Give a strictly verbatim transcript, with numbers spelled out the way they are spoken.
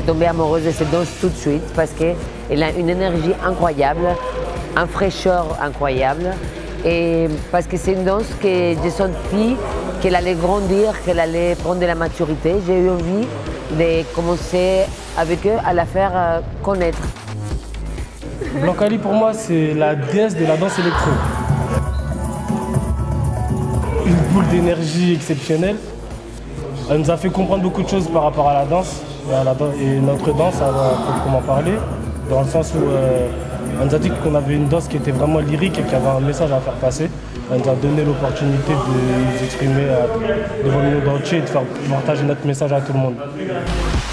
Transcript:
tombée amoureuse de cette danse tout de suite parce qu'elle a une énergie incroyable, une fraîcheur incroyable. Et parce que c'est une danse que j'ai senti qu'elle allait grandir, qu'elle allait prendre de la maturité. J'ai eu envie de commencer avec eux à la faire euh, connaître. Blanc-Kali pour moi c'est la déesse de la danse électro. Une boule d'énergie exceptionnelle. Elle nous a fait comprendre beaucoup de choses par rapport à la danse et, à la danse, et notre danse, à proprement parler, dans le sens où euh, elle nous a dit qu'on avait une danse qui était vraiment lyrique et qui avait un message à faire passer. Elle nous a donné l'opportunité de nous exprimer euh, devant le monde entier et de faire partager notre message à tout le monde.